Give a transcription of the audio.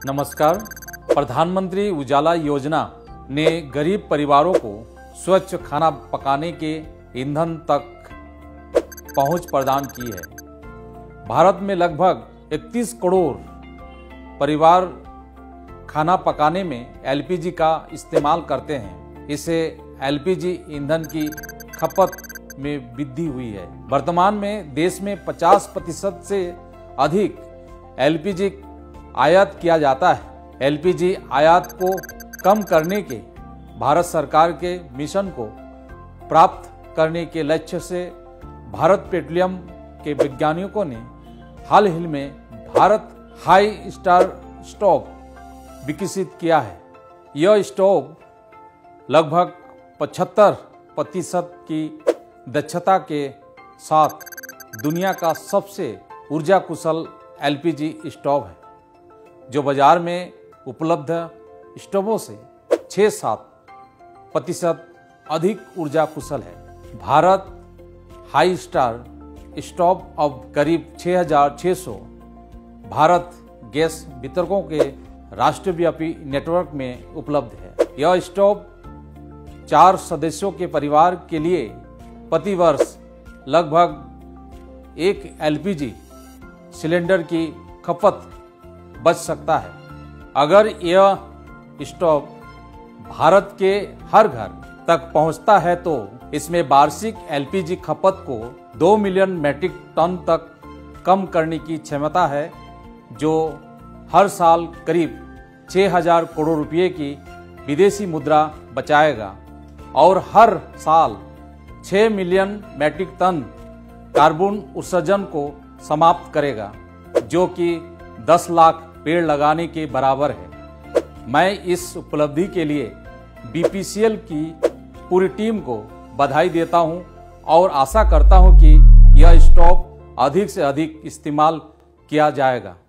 नमस्कार। प्रधानमंत्री उजाला योजना ने गरीब परिवारों को स्वच्छ खाना पकाने के ईंधन तक पहुंच प्रदान की है। भारत में लगभग 31 करोड़ परिवार खाना पकाने में एलपीजी का इस्तेमाल करते हैं। इससे एलपीजी ईंधन की खपत में वृद्धि हुई है। वर्तमान में देश में 50% से अधिक एलपीजी आयात किया जाता है। एलपीजी आयात को कम करने के भारत सरकार के मिशन को प्राप्त करने के लक्ष्य से भारत पेट्रोलियम के वैज्ञानिकों ने हाल ही में भारत हाई स्टार स्टोव विकसित किया है। यह स्टोव लगभग 75% की दक्षता के साथ दुनिया का सबसे ऊर्जा कुशल एलपीजी स्टोव है, जो बाजार में उपलब्ध स्टोवों से 6-7% अधिक ऊर्जा कुशल है। भारत हाई स्टार स्टोव अब करीब 6,600 भारत गैस वितरकों के राष्ट्रव्यापी नेटवर्क में उपलब्ध है। यह स्टोव 4 सदस्यों के परिवार के लिए प्रति वर्ष लगभग 1 एलपीजी सिलेंडर की खपत बच सकता है। अगर यह स्टोव भारत के हर घर तक पहुंचता है तो इसमें वार्षिक एलपीजी खपत को 2 मिलियन मीट्रिक टन तक कम करने की क्षमता है, जो हर साल करीब 6,000 करोड़ रुपए की विदेशी मुद्रा बचाएगा और हर साल 6 मिलियन मीट्रिक टन कार्बन उत्सर्जन को समाप्त करेगा, जो कि 10 लाख पेड़ लगाने के बराबर है। मैं इस उपलब्धि के लिए बीपीसीएल की पूरी टीम को बधाई देता हूं और आशा करता हूं कि यह स्टोव अधिक से अधिक इस्तेमाल किया जाएगा।